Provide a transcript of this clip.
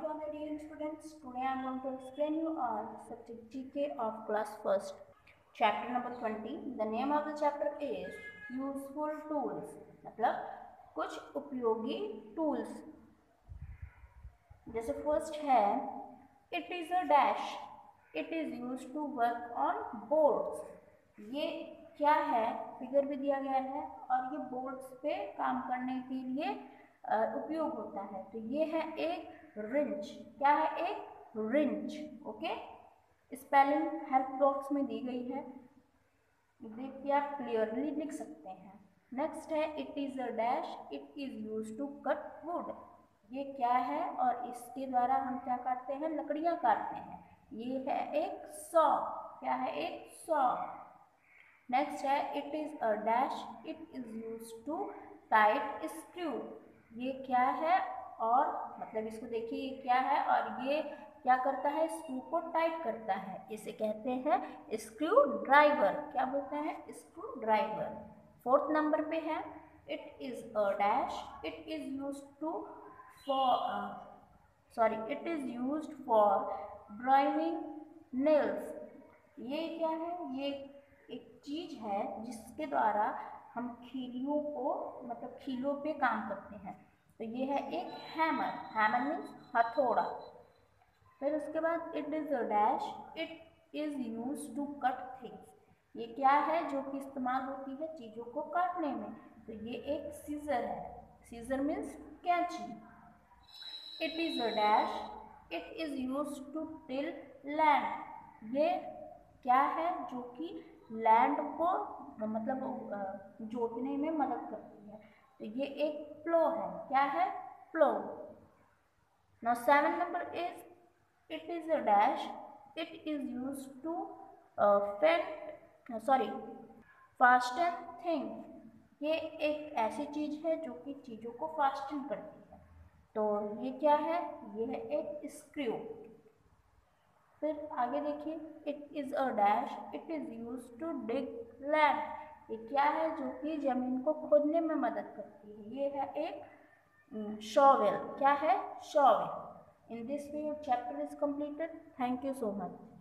to all dear students. Today I am going to explain you our subject GK of class first. Chapter number 20. The name of the chapter is Useful Tools. मतलब कुछ उपयोगी tools. जैसे first है It is a dash. It is used to work on boards. ये क्या है? Figure भी दिया गया है और ये बोर्ड्स पे काम करने के लिए उपयोग होता है. तो ये है एक रिंच. क्या है? एक wrench. Okay, spelling help box में दी गई है, देख के आप क्लियरली लिख सकते हैं. नेक्स्ट है it is a dash. It is use to cut wood. ये क्या है और इसके द्वारा हम क्या काटते हैं? लकड़ियाँ काटते हैं. ये है एक सॉ. क्या है? एक सॉ. नेक्स्ट है it is a dash. It is use to tight screw. ये क्या है और मतलब इसको देखिए ये क्या है और ये क्या करता है? स्क्रू को टाइट करता है. इसे कहते हैं स्क्रू ड्राइवर. क्या बोलते हैं? Screw driver. फोर्थ नंबर पे है it is a dash. It is use to it is used for driving nails. ये क्या है? ये एक चीज़ है जिसके द्वारा हम खीलियों को मतलब खीलों पे काम करते हैं. तो ये है एक हैमर. हैमर मीन्स हथौड़ा. फिर उसके बाद it is a dash. It is use to cut things. ये क्या है जो कि इस्तेमाल होती है चीज़ों को काटने में? तो ये एक सीजर है. सीजर मीन्स कैंची. It is a dash. It is use to till land. ये क्या है जो कि लैंड को मतलब जोतने में मदद करती है. तो ये एक प्लो है. क्या है? Plough. Now 7 number is it is a dash. It is use to fasten thing. ये एक ऐसी चीज़ है जो कि चीज़ों को फास्टन करती है. तो ये क्या है? ये है एक स्क्रू. फिर आगे देखिए it is a dash. It is use to dig land. ये क्या है जो कि जमीन को खोदने में मदद करती है? ये है एक शॉवेल. क्या है? Shovel. In this way your chapter is completed. Thank you so much.